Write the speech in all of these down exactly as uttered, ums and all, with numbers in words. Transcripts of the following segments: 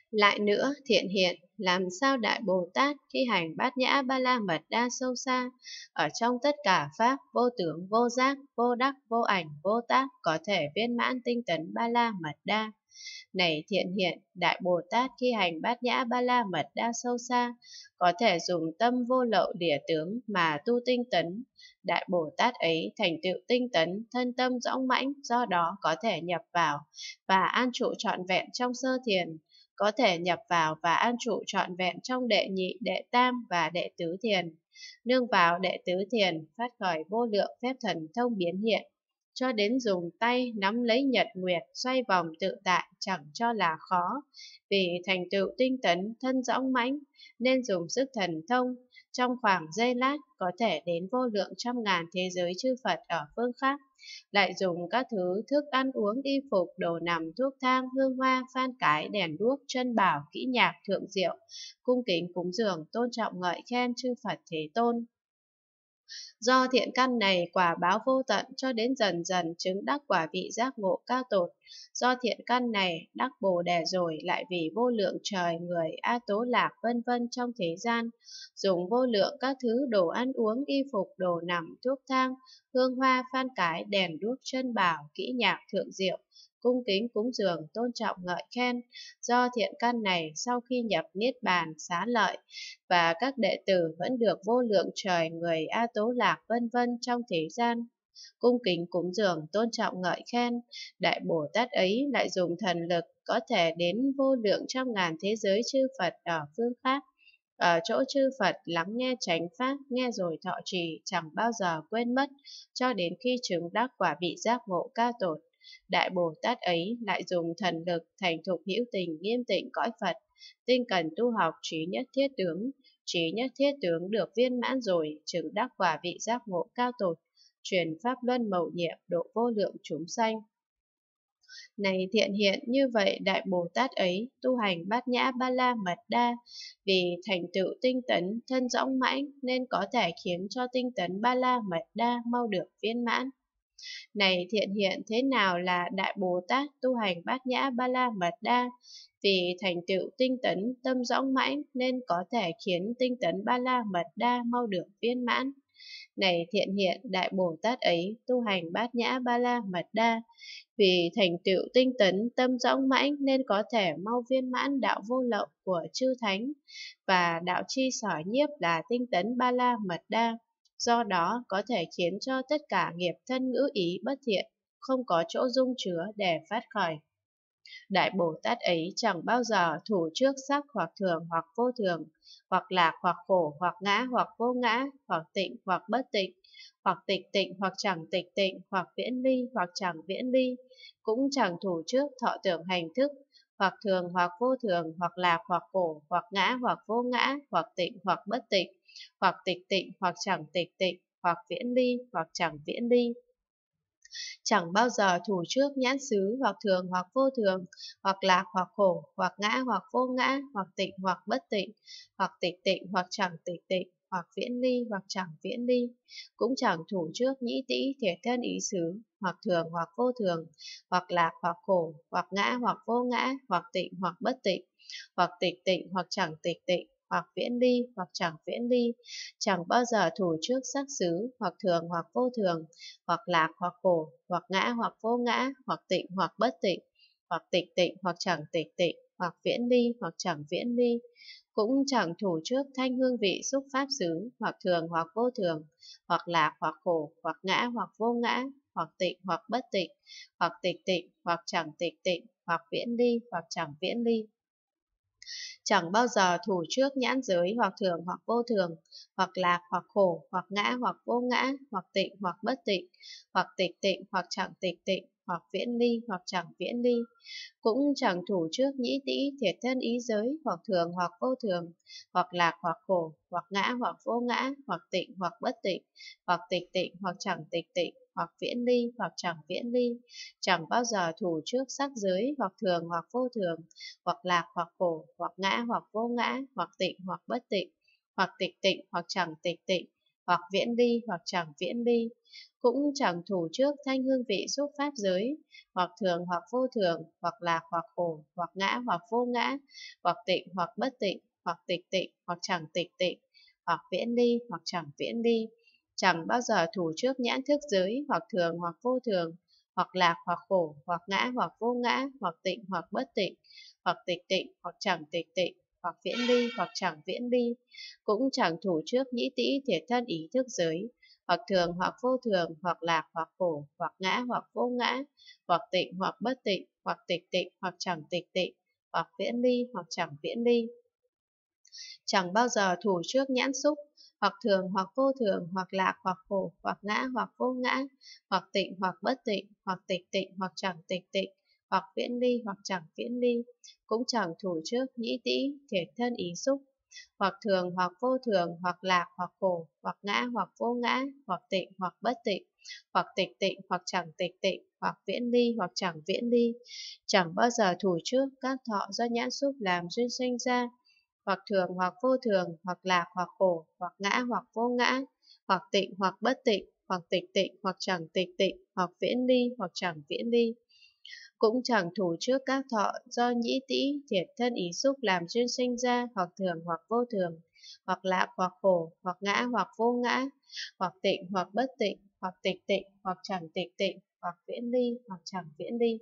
Lại nữa, thiện hiện, làm sao Đại Bồ Tát khi hành bát nhã ba la mật đa sâu xa, ở trong tất cả Pháp, vô tưởng, vô giác, vô đắc, vô ảnh, vô tác, có thể viên mãn tinh tấn ba la mật đa. Này thiện hiện, Đại Bồ Tát khi hành bát nhã ba la mật đa sâu xa, có thể dùng tâm vô lậu đỉa tướng mà tu tinh tấn. Đại Bồ Tát ấy thành tựu tinh tấn, thân tâm dõng mãnh, do đó có thể nhập vào và an trụ trọn vẹn trong sơ thiền, có thể nhập vào và an trụ trọn vẹn trong đệ nhị, đệ tam và đệ tứ thiền. Nương vào đệ tứ thiền, phát khởi vô lượng phép thần thông biến hiện, cho đến dùng tay nắm lấy nhật nguyệt xoay vòng tự tại chẳng cho là khó. Vì thành tựu tinh tấn thân dõng mãnh nên dùng sức thần thông, trong khoảng giây lát có thể đến vô lượng trăm ngàn thế giới chư Phật ở phương khác. Lại dùng các thứ thức ăn uống y phục đồ nằm thuốc thang hương hoa phan cái đèn đuốc chân bảo kỹ nhạc thượng diệu, cung kính cúng dường tôn trọng ngợi khen chư Phật Thế Tôn. Do thiện căn này quả báo vô tận cho đến dần dần chứng đắc quả vị giác ngộ cao tột. Do thiện căn này đắc Bồ Đề rồi lại vì vô lượng trời người A Tố Lạc vân vân trong thế gian, dùng vô lượng các thứ đồ ăn uống y phục đồ nằm thuốc thang hương hoa phan cái đèn đuốc chân bảo kỹ nhạc thượng diệu, cung kính cúng dường tôn trọng ngợi khen. Do thiện căn này sau khi nhập niết bàn xá lợi, và các đệ tử vẫn được vô lượng trời người A Tố Lạc vân vân trong thế gian cung kính cúng dường tôn trọng ngợi khen. Đại Bồ Tát ấy lại dùng thần lực có thể đến vô lượng trăm ngàn thế giới chư Phật ở phương khác, ở chỗ chư Phật lắng nghe chánh pháp, nghe rồi thọ trì, chẳng bao giờ quên mất, cho đến khi chứng đắc quả vị giác ngộ cao tột. Đại Bồ Tát ấy lại dùng thần lực thành thục hữu tình nghiêm tịnh cõi Phật, tinh cần tu học trí nhất thiết tướng. Trí nhất thiết tướng được viên mãn rồi, chứng đắc quả vị giác ngộ cao tột, truyền pháp luân mầu nhiệm độ vô lượng chúng sanh. Này thiện hiện, như vậy Đại Bồ Tát ấy tu hành bát nhã ba la mật đa, vì thành tựu tinh tấn thân dõng mãnh nên có thể khiến cho tinh tấn ba la mật đa mau được viên mãn. Này thiện hiện, thế nào là Đại Bồ Tát tu hành bát nhã ba la mật đa? Vì thành tựu tinh tấn tâm dõng mãnh nên có thể khiến tinh tấn ba la mật đa mau được viên mãn. Này thiện hiện, Đại Bồ Tát ấy tu hành bát nhã ba la mật đa, vì thành tựu tinh tấn tâm dõng mãnh nên có thể mau viên mãn đạo vô lậu của chư thánh, và đạo chi sở nhiếp là tinh tấn ba la mật đa. Do đó có thể khiến cho tất cả nghiệp thân ngữ ý bất thiện không có chỗ dung chứa để phát khởi. Đại Bồ Tát ấy chẳng bao giờ thủ trước sắc hoặc thường hoặc vô thường, hoặc lạc hoặc khổ, hoặc ngã hoặc vô ngã, hoặc tịnh hoặc bất tịnh, hoặc tịch tịnh hoặc chẳng tịch tịnh, hoặc viễn ly hoặc chẳng viễn ly. Cũng chẳng thủ trước thọ tưởng hành thức, hoặc thường hoặc vô thường, hoặc lạc hoặc khổ, hoặc ngã hoặc vô ngã, hoặc tịnh hoặc bất tịnh, hoặc tịch tịnh hoặc chẳng tịch tịnh, hoặc viễn ly hoặc chẳng viễn ly. Chẳng bao giờ thủ trước nhãn xứ hoặc thường hoặc vô thường, hoặc lạc hoặc khổ, hoặc ngã hoặc vô ngã, hoặc tịnh hoặc bất tịnh, hoặc tịch tịnh hoặc chẳng tịch tịnh, hoặc viễn ly hoặc chẳng viễn ly. Cũng chẳng thủ trước nhĩ tĩ thiệt thân ý xứ, hoặc thường hoặc vô thường, hoặc lạc hoặc khổ, hoặc ngã hoặc vô ngã, hoặc tịnh hoặc bất tịnh, hoặc tịch tịnh hoặc chẳng tịch tịnh, hoặc viễn ly hoặc chẳng viễn ly. Chẳng bao giờ thủ trước sắc xứ, hoặc thường hoặc vô thường, hoặc lạc hoặc khổ, hoặc ngã hoặc vô ngã, hoặc tịnh hoặc bất tịnh, hoặc tịch tịnh hoặc chẳng tịch tịnh, hoặc viễn ly hoặc chẳng viễn ly. Cũng chẳng thủ trước thanh hương vị xúc pháp xứ, hoặc thường hoặc vô thường, hoặc lạc hoặc khổ, hoặc ngã hoặc vô ngã, hoặc tịnh hoặc bất tịnh, hoặc tịch tịnh hoặc chẳng tịch tịnh, hoặc viễn ly hoặc chẳng viễn ly. Chẳng bao giờ thủ trước nhãn giới hoặc thường hoặc vô thường, hoặc lạc hoặc khổ, hoặc ngã hoặc vô ngã, hoặc tịnh hoặc bất tịnh, hoặc tịch tịnh hoặc chẳng tịch tịnh, hoặc viễn ly hoặc chẳng viễn ly. Cũng chẳng thủ trước nhĩ tĩ thiệt thân ý giới, hoặc thường hoặc vô thường, hoặc lạc hoặc khổ, hoặc ngã hoặc vô ngã, hoặc tịnh hoặc bất tịnh, hoặc tịch tịnh hoặc chẳng tịch tịnh, hoặc viễn ly hoặc chẳng viễn ly. Chẳng bao giờ thủ trước sắc giới, hoặc thường hoặc vô thường, hoặc lạc hoặc khổ, hoặc ngã hoặc vô ngã, hoặc tịnh hoặc bất tịnh, hoặc tịch tịnh hoặc chẳng tịch tịnh, hoặc viễn ly, hoặc chẳng viễn ly, cũng chẳng thủ trước thanh hương vị xúc pháp giới, hoặc thường hoặc vô thường, hoặc lạc hoặc khổ, hoặc ngã hoặc vô ngã, hoặc tịnh hoặc bất tịnh, hoặc tịch tịnh hoặc chẳng tịch tịnh, hoặc viễn ly hoặc chẳng viễn ly, chẳng bao giờ thủ trước nhãn thức giới, hoặc thường hoặc vô thường, hoặc lạc hoặc khổ, hoặc ngã hoặc vô ngã, hoặc tịnh hoặc bất tịnh, hoặc tịch tịnh hoặc chẳng tịch tịnh, hoặc viễn ly hoặc chẳng viễn ly, cũng chẳng thủ trước nhĩ tĩ thiệt thân ý thức giới, hoặc thường hoặc vô thường, hoặc lạc hoặc khổ, hoặc ngã hoặc vô ngã, hoặc tịnh hoặc bất tịnh, hoặc tịch tịnh hoặc chẳng tịch tịnh, hoặc viễn ly hoặc chẳng viễn ly, chẳng bao giờ thủ trước nhãn xúc, hoặc thường hoặc vô thường, hoặc lạc hoặc khổ, hoặc ngã hoặc vô ngã, hoặc tịnh hoặc bất tịnh, hoặc tịch tịnh hoặc chẳng tịch tịnh, hoặc viễn ly hoặc chẳng viễn ly, cũng chẳng thủ trước nhĩ tĩ thiệt thân ý xúc, hoặc thường hoặc vô thường, hoặc lạc hoặc khổ, hoặc ngã hoặc vô ngã, hoặc tịnh hoặc bất tịnh, hoặc tịch tịnh hoặc chẳng tịch tịnh, hoặc viễn ly hoặc chẳng viễn ly, chẳng bao giờ thủ trước các thọ do nhãn xúc làm duyên sinh ra, hoặc thường hoặc vô thường, hoặc lạc hoặc khổ, hoặc ngã hoặc vô ngã, hoặc tịnh hoặc bất tịnh, hoặc tịch tịnh hoặc chẳng tịch tịnh, hoặc viễn ly hoặc chẳng viễn ly, cũng chẳng thủ trước các thọ do nhĩ tĩ thiệt thân ý xúc làm duyên sinh ra, hoặc thường hoặc vô thường, hoặc lạc hoặc khổ, hoặc ngã hoặc vô ngã, hoặc tịnh hoặc bất tịnh, hoặc tịch tịnh hoặc chẳng tịch tịnh, hoặc viễn ly hoặc chẳng viễn ly,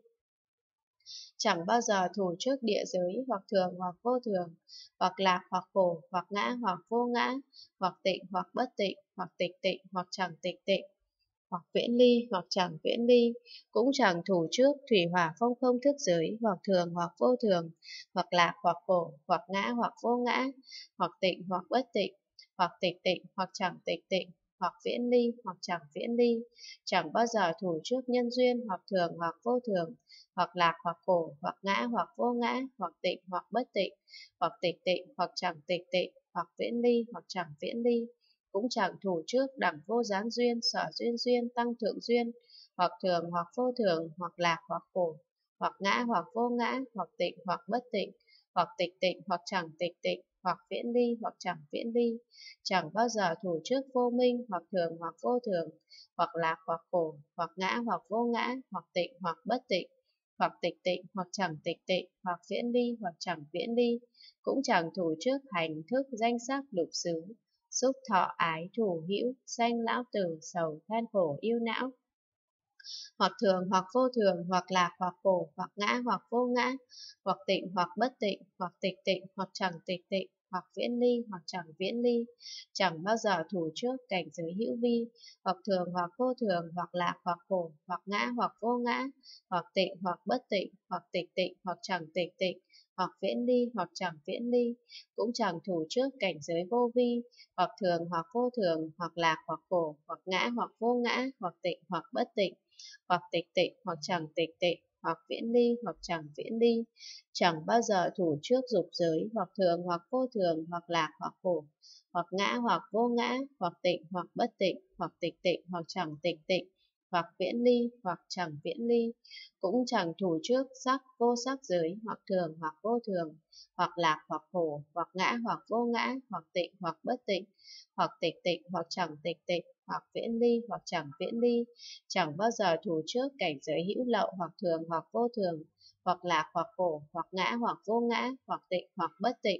chẳng bao giờ thủ trước địa giới, hoặc thường hoặc vô thường, hoặc lạc hoặc khổ, hoặc ngã hoặc vô ngã, hoặc tịnh hoặc bất tịnh, hoặc tịch tịnh hoặc chẳng tịch tịnh, hoặc viễn ly hoặc chẳng viễn ly, cũng chẳng thủ trước thủy hỏa phong không thức giới, hoặc thường hoặc vô thường, hoặc lạc hoặc khổ, hoặc ngã hoặc vô ngã, hoặc tịnh hoặc bất tịnh, hoặc tịch tịnh hoặc chẳng tịch tịnh, hoặc viễn ly hoặc chẳng viễn ly, chẳng bao giờ thủ trước nhân duyên, hoặc thường hoặc vô thường, hoặc lạc hoặc khổ, hoặc ngã hoặc vô ngã, hoặc tịnh hoặc bất tịnh, hoặc tịch tịnh hoặc chẳng tịch tịnh, hoặc viễn ly hoặc chẳng viễn ly, cũng chẳng thủ trước đẳng vô gián duyên, sở duyên duyên, tăng thượng duyên, hoặc thường hoặc vô thường, hoặc lạc hoặc khổ, hoặc ngã hoặc vô ngã, hoặc tịnh hoặc bất tịnh, hoặc tịch tịnh hoặc chẳng tịch tịnh, hoặc viễn ly hoặc chẳng viễn ly, chẳng bao giờ thủ trước vô minh, hoặc thường hoặc vô thường, hoặc lạc hoặc khổ, hoặc ngã hoặc vô ngã, hoặc tịnh hoặc bất tịnh, hoặc tịch tịnh hoặc chẳng tịch tịnh, hoặc viễn ly hoặc chẳng viễn ly, cũng chẳng thủ trước hành thức danh sắc lục xứ, xúc thọ ái thủ hữu, sanh lão tử sầu than khổ yêu não, hoặc thường hoặc vô thường, hoặc lạc hoặc khổ, hoặc ngã hoặc vô ngã, hoặc tịnh hoặc bất tịnh, hoặc tịch tịnh hoặc chẳng tịch tịnh, hoặc viễn ly hoặc chẳng viễn ly, chẳng bao giờ thủ trước cảnh giới hữu vi, hoặc thường hoặc vô thường, hoặc lạc hoặc khổ, hoặc ngã hoặc vô ngã, hoặc tịnh hoặc bất tịnh, hoặc tịch tịnh hoặc chẳng tịch tịnh, hoặc viễn ly hoặc chẳng viễn ly, cũng chẳng thủ trước cảnh giới vô vi, hoặc thường hoặc vô thường, hoặc lạc hoặc khổ, hoặc ngã hoặc vô ngã, hoặc tịnh hoặc bất tịnh, hoặc tịch tịnh hoặc chẳng tịch tịnh, hoặc viễn ly hoặc chẳng viễn ly, chẳng bao giờ thủ trước dục giới, hoặc thường hoặc vô thường, hoặc lạc hoặc khổ, hoặc ngã hoặc vô ngã, hoặc tịnh hoặc bất tịnh, hoặc tịch tịnh hoặc chẳng tịch tịnh, hoặc viễn ly hoặc chẳng viễn ly, cũng chẳng thủ trước sắc vô sắc giới, hoặc thường hoặc vô thường, hoặc lạc hoặc khổ, hoặc ngã hoặc vô ngã, hoặc tịnh hoặc bất tịnh, hoặc tịch tịnh hoặc chẳng tịch tịnh, hoặc viễn ly hoặc chẳng viễn ly, chẳng bao giờ thủ trước cảnh giới hữu lậu, hoặc thường hoặc vô thường, hoặc lạc hoặc khổ, hoặc ngã hoặc vô ngã, hoặc tịnh hoặc bất tịnh,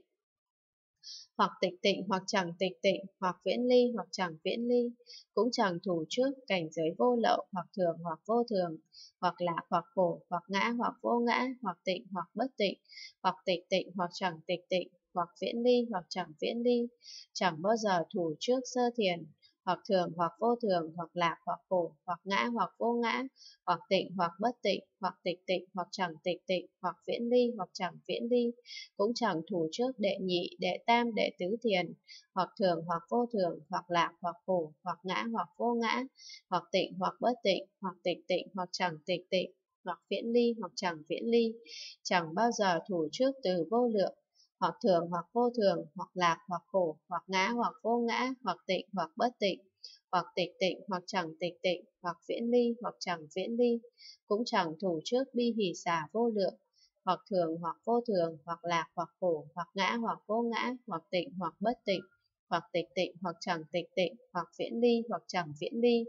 hoặc tịch tịnh hoặc chẳng tịch tịnh, hoặc viễn ly hoặc chẳng viễn ly, cũng chẳng thủ trước cảnh giới vô lậu, hoặc thường hoặc vô thường, hoặc lạc hoặc khổ, hoặc ngã hoặc vô ngã, hoặc tịnh hoặc bất tịnh, hoặc tịch tịnh hoặc chẳng tịch tịnh, hoặc viễn ly hoặc chẳng viễn ly, chẳng bao giờ thủ trước sơ thiền, hoặc thường hoặc vô thường, hoặc lạc hoặc khổ, hoặc ngã hoặc vô ngã, hoặc tịnh hoặc bất tịnh, hoặc tịch tịnh hoặc chẳng tịch tịnh, hoặc viễn ly hoặc chẳng viễn ly, cũng chẳng thủ trước đệ nhị, đệ tam, đệ tứ thiền, hoặc thường hoặc vô thường, hoặc lạc hoặc khổ, hoặc ngã hoặc vô ngã, hoặc tịnh hoặc bất tịnh, hoặc tịch tịnh hoặc chẳng tịch tịnh, hoặc viễn ly hoặc chẳng viễn ly, chẳng bao giờ thủ trước từ vô lượng, hoặc thường hoặc vô thường, hoặc lạc hoặc khổ, hoặc ngã hoặc vô ngã, hoặc tịnh hoặc bất tịnh, hoặc tịch tịnh hoặc chẳng tịch tịnh, hoặc viễn ly hoặc chẳng viễn ly, cũng chẳng thủ trước bi hỷ xả vô lượng, hoặc thường hoặc vô thường, hoặc lạc hoặc khổ, hoặc ngã hoặc vô ngã, hoặc tịnh hoặc bất tịnh, hoặc tịch tịnh, hoặc chẳng tịch tịnh, hoặc viễn ly, hoặc chẳng viễn ly.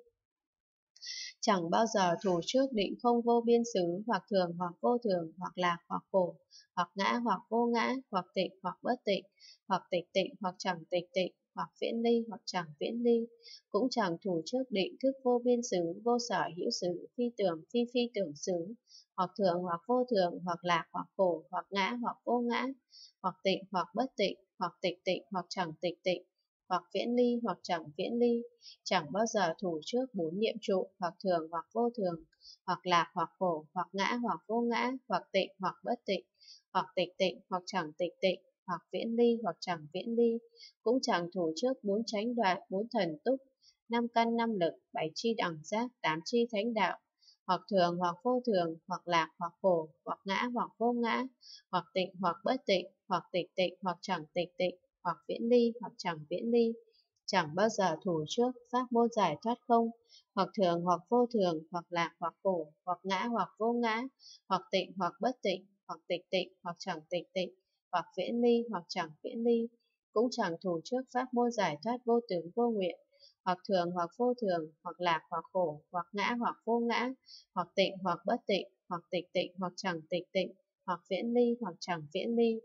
Chẳng bao giờ thủ trước định không vô biên xứ, hoặc thường hoặc vô thường, hoặc lạc hoặc khổ, hoặc ngã hoặc vô ngã, hoặc tịnh hoặc bất tịnh, hoặc tịch tịnh hoặc chẳng tịch tịnh, hoặc viễn ly hoặc chẳng viễn ly. Cũng chẳng thủ trước định thức vô biên xứ, vô sở hữu xứ, phi tưởng phi phi tưởng xứ, hoặc thường hoặc vô thường, hoặc lạc hoặc khổ, hoặc ngã hoặc vô ngã, hoặc tịnh hoặc bất tịnh, hoặc tịch tịnh hoặc chẳng tịch tịnh, hoặc viễn ly hoặc chẳng viễn ly. Chẳng bao giờ thủ trước bốn niệm trụ, hoặc thường hoặc vô thường, hoặc lạc hoặc khổ, hoặc ngã hoặc vô ngã, hoặc tịnh hoặc bất tịnh, hoặc tịch tịnh hoặc chẳng tịch tịnh, hoặc viễn ly hoặc chẳng viễn ly. Cũng chẳng thủ trước bốn chánh đoạn, bốn thần túc, năm căn năm lực, bảy chi đẳng giác, tám chi thánh đạo, hoặc thường hoặc vô thường, hoặc lạc hoặc khổ, hoặc ngã hoặc vô ngã, hoặc tịnh hoặc bất tịnh, hoặc tịch tịnh hoặc chẳng tịch tịnh, hoặc viễn ly hoặc chẳng viễn ly. Chẳng bao giờ thủ trước pháp môn giải thoát không, hoặc thường hoặc vô thường, hoặc lạc hoặc khổ, hoặc ngã hoặc vô ngã, hoặc tịnh hoặc bất tịnh, hoặc tịch tịnh hoặc chẳng tịch tịnh, hoặc viễn ly hoặc chẳng viễn ly. Cũng chẳng thủ trước pháp môn giải thoát vô tướng vô nguyện, hoặc thường hoặc vô thường, hoặc lạc hoặc khổ, hoặc ngã hoặc vô ngã, hoặc tịnh hoặc bất tịnh, hoặc tịch tịnh hoặc chẳng tịch tịnh, hoặc viễn ly hoặc chẳng viễn ly.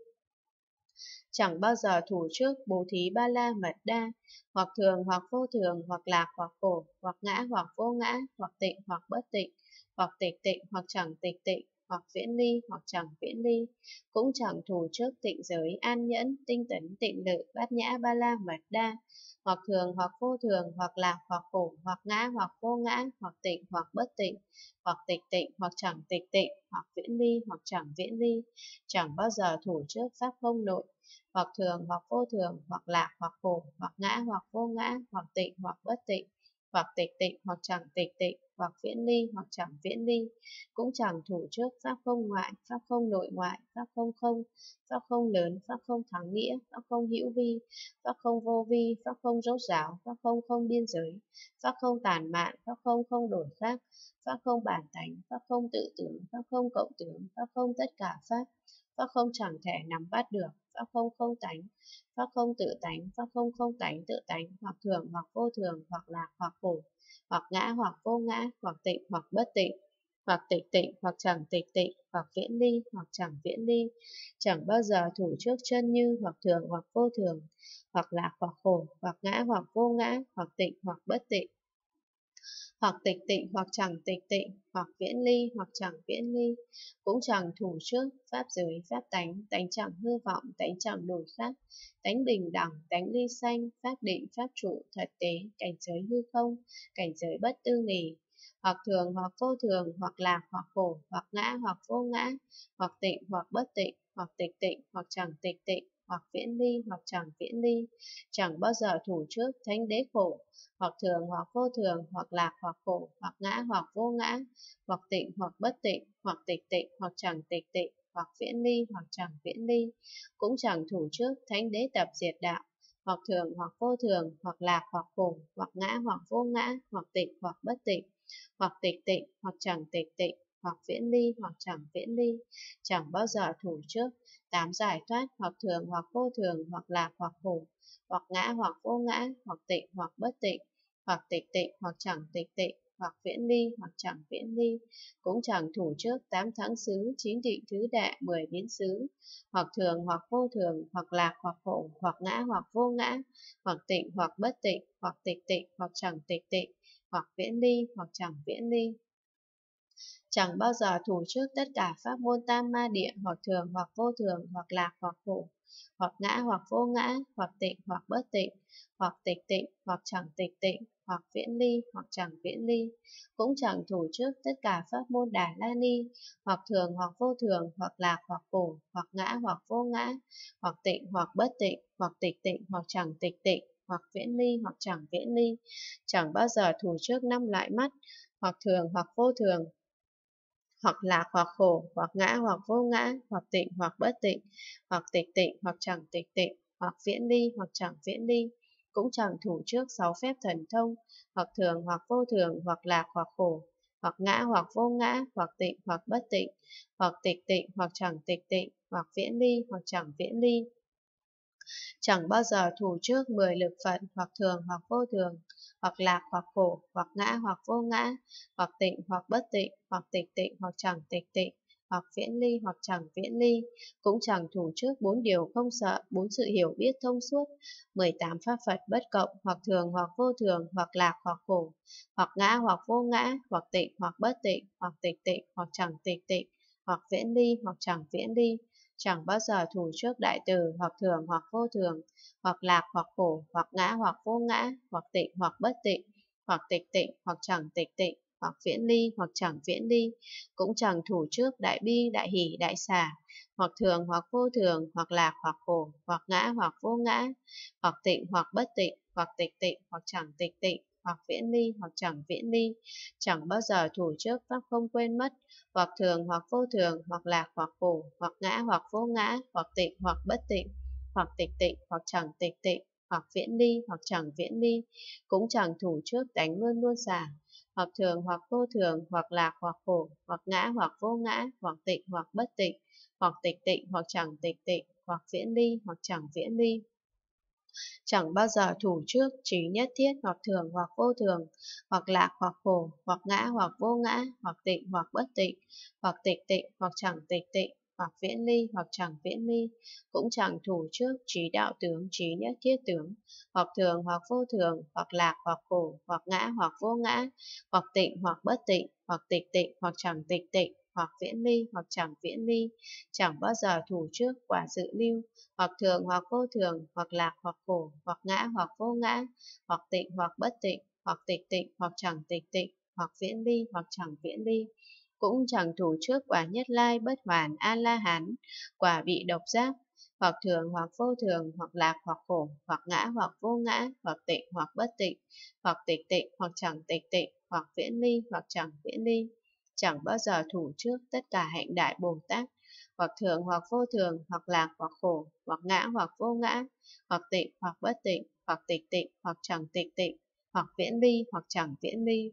Chẳng bao giờ thủ trước bố thí ba la mật đa, hoặc thường hoặc vô thường, hoặc lạc hoặc khổ, hoặc ngã hoặc vô ngã, hoặc tịnh hoặc bất tịnh, hoặc tịch tịnh hoặc chẳng tịch tịnh, hoặc viễn ly hoặc chẳng viễn ly. Cũng chẳng thủ trước tịnh giới, an nhẫn, tinh tấn, tịnh lự, bát nhã ba la mật đa, hoặc thường hoặc vô thường, hoặc lạc hoặc khổ, hoặc ngã hoặc vô ngã, hoặc tịnh hoặc bất tịnh, hoặc tịch tịnh hoặc chẳng tịch tịnh, hoặc viễn ly hoặc chẳng viễn ly. Chẳng bao giờ thủ trước pháp không nội, hoặc thường hoặc vô thường, hoặc lạc hoặc khổ, hoặc ngã hoặc vô ngã, hoặc tịnh hoặc bất tịnh, hoặc tịch tịnh hoặc chẳng tịch tịnh, hoặc viễn ly hoặc chẳng viễn ly. Cũng chẳng thủ trước pháp không ngoại, pháp không nội ngoại, pháp không không, pháp không lớn, pháp không thắng nghĩa, pháp không hữu vi, pháp không vô vi, pháp không rốt ráo, pháp không không biên giới, pháp không tàn mạn, pháp không không đổi khác, pháp không bản tánh, pháp không tự tướng, pháp không cộng tướng, pháp không tất cả pháp, pháp không chẳng thể nắm bắt được, pháp không không tánh, pháp không tự tánh, pháp không không tánh tự tánh, hoặc thường hoặc vô thường, hoặc lạc hoặc khổ, hoặc ngã hoặc vô ngã, hoặc tịnh hoặc bất tịnh, hoặc tịch tịnh hoặc chẳng tịch tịnh, hoặc viễn ly hoặc chẳng viễn ly. Chẳng bao giờ thủ trước chân như, hoặc thường hoặc vô thường, hoặc lạc hoặc khổ, hoặc ngã hoặc vô ngã, hoặc tịnh hoặc bất tịnh, hoặc tịch tịnh hoặc chẳng tịch tịnh, hoặc viễn ly hoặc chẳng viễn ly. Cũng chẳng thủ trước pháp giới, pháp tánh, tánh chẳng hư vọng, tánh chẳng đổi khác, tánh bình đẳng, tánh ly sanh, pháp định, pháp trụ, thật tế, cảnh giới hư không, cảnh giới bất tư nghì, hoặc thường hoặc vô thường, hoặc lạc hoặc khổ, hoặc ngã hoặc vô ngã, hoặc tịnh hoặc bất tịnh, hoặc tịch tịnh hoặc chẳng tịch tịnh, hoặc viễn ly hoặc chẳng viễn ly. Chẳng bao giờ thủ trước thánh đế khổ, hoặc thường hoặc vô thường, hoặc lạc hoặc khổ, hoặc ngã hoặc vô ngã, hoặc tịnh hoặc bất tịnh, hoặc tịch tịnh hoặc chẳng tịch tịnh, hoặc viễn ly hoặc chẳng viễn ly. Cũng chẳng thủ trước thánh đế tập diệt đạo, hoặc thường hoặc vô thường, hoặc lạc hoặc khổ, hoặc ngã hoặc vô ngã, hoặc tịnh hoặc bất tịnh, hoặc tịch tịnh hoặc chẳng tịch tịnh, hoặc viễn ly hoặc chẳng viễn ly. Chẳng bao giờ thủ trước tám giải thoát, hoặc thường hoặc vô thường, hoặc lạc hoặc khổ, hoặc ngã hoặc vô ngã, hoặc tịnh hoặc bất tịnh, hoặc tịch tịnh hoặc chẳng tịch tịnh, hoặc viễn ly hoặc chẳng viễn ly. Cũng chẳng thủ trước tám thắng xứ, chín định thứ đệ, mười biến xứ, hoặc thường hoặc vô thường, hoặc lạc hoặc khổ, hoặc ngã hoặc vô ngã, hoặc tịnh hoặc bất tịnh, hoặc tịch tịnh hoặc chẳng tịch tịnh, hoặc viễn ly hoặc chẳng viễn ly. Chẳng bao giờ thủ trước tất cả pháp môn tam ma địa, hoặc thường hoặc vô thường, hoặc lạc hoặc khổ, hoặc ngã hoặc vô ngã, hoặc tịnh hoặc bất tịnh, hoặc tịch tịnh hoặc chẳng tịch tịnh, hoặc viễn ly hoặc chẳng viễn ly. Cũng chẳng thủ trước tất cả pháp môn Đà La Ni, hoặc thường hoặc vô thường, hoặc lạc hoặc khổ, hoặc ngã hoặc vô ngã, hoặc tịnh hoặc bất tịnh, hoặc tịch tịnh hoặc chẳng tịch tịnh, hoặc viễn ly hoặc chẳng viễn ly. Chẳng bao giờ thủ trước năm loại mắt, hoặc thường hoặc vô thường, hoặc lạc hoặc khổ, hoặc ngã hoặc vô ngã, hoặc tịnh hoặc bất tịnh, hoặc tịch tịnh hoặc chẳng tịch tịnh, hoặc viễn ly hoặc chẳng viễn ly. Cũng chẳng thủ trước sáu phép thần thông, hoặc thường hoặc vô thường, hoặc lạc hoặc khổ, hoặc ngã hoặc vô ngã, hoặc tịnh hoặc bất tịnh, hoặc tịch tịnh hoặc chẳng tịch tịnh, hoặc viễn ly hoặc chẳng viễn ly. Chẳng bao giờ thủ trước mười lực phận, hoặc thường hoặc vô thường, hoặc lạc hoặc khổ, hoặc ngã hoặc vô ngã, hoặc tịnh hoặc bất tịnh, hoặc tịch tịnh hoặc chẳng tịch tịnh, hoặc viễn ly hoặc chẳng viễn ly, cũng chẳng thủ trước bốn điều không sợ, bốn sự hiểu biết thông suốt, mười tám pháp Phật bất cộng, hoặc thường hoặc vô thường, hoặc lạc hoặc khổ, hoặc ngã hoặc vô ngã, hoặc tịnh hoặc bất tịnh, hoặc tịch tịnh hoặc chẳng tịch tịnh, hoặc viễn ly hoặc chẳng viễn ly, chẳng bao giờ thủ trước đại từ, hoặc thường hoặc vô thường, hoặc lạc hoặc khổ, hoặc ngã hoặc vô ngã, hoặc tịnh hoặc bất tịnh, hoặc tịch tịnh hoặc chẳng tịch tịnh, hoặc viễn ly hoặc chẳng viễn ly, cũng chẳng thủ trước đại bi, đại hỷ, đại xả, hoặc thường hoặc vô thường, hoặc lạc hoặc khổ, hoặc ngã hoặc vô ngã, hoặc tịnh hoặc bất tịnh, hoặc tịch tịnh hoặc chẳng tịch tịnh, hoặc viễn ly hoặc chẳng viễn ly, chẳng bao giờ thủ trước pháp không quên mất, hoặc thường hoặc vô thường, hoặc lạc hoặc khổ, hoặc ngã hoặc vô ngã, hoặc tịnh hoặc bất tịnh, hoặc tịch tịnh hoặc chẳng tịch tịnh, hoặc viễn ly hoặc chẳng viễn ly, cũng chẳng thủ trước tánh luôn luôn xả, hoặc thường hoặc vô thường, hoặc lạc hoặc khổ, hoặc ngã hoặc vô ngã, hoặc tịnh hoặc bất tịnh, hoặc tịch tịnh hoặc chẳng tịch tịnh, hoặc viễn ly hoặc chẳng viễn ly, chẳng bao giờ thủ trước trí nhất thiết, hoặc thường hoặc vô thường, hoặc lạc hoặc khổ, hoặc ngã hoặc vô ngã, hoặc tịnh hoặc bất tịnh, hoặc tịch tịnh hoặc chẳng tịch tịnh, hoặc viễn ly hoặc chẳng viễn ly, cũng chẳng thủ trước trí đạo tướng, trí nhất thiết tướng, hoặc thường hoặc vô thường, hoặc lạc hoặc khổ, hoặc ngã hoặc vô ngã, hoặc tịnh hoặc bất tịnh, hoặc tịch tịnh hoặc chẳng tịch tịnh, hoặc viễn ly hoặc chẳng viễn ly, chẳng bao giờ thủ trước quả dự lưu, hoặc thường hoặc vô thường, hoặc lạc hoặc khổ, hoặc ngã hoặc vô ngã, hoặc tịnh hoặc bất tịnh, hoặc tịch tịnh hoặc chẳng tịch tịnh, hoặc viễn ly hoặc chẳng viễn ly, cũng chẳng thủ trước quả nhất lai bất hoàn a la hán, quả vị độc giác, hoặc thường hoặc vô thường, hoặc lạc hoặc khổ, hoặc ngã hoặc vô ngã, hoặc tịnh hoặc bất tịnh, hoặc tịch tịnh hoặc chẳng tịch tịnh, hoặc viễn ly hoặc chẳng viễn ly, chẳng bao giờ thủ trước tất cả hạnh đại Bồ Tát, hoặc thường hoặc vô thường, hoặc lạc hoặc khổ, hoặc ngã hoặc vô ngã, hoặc tịnh hoặc bất tịnh, hoặc tịch tịnh hoặc chẳng tịch tịnh, hoặc viễn ly hoặc chẳng viễn ly,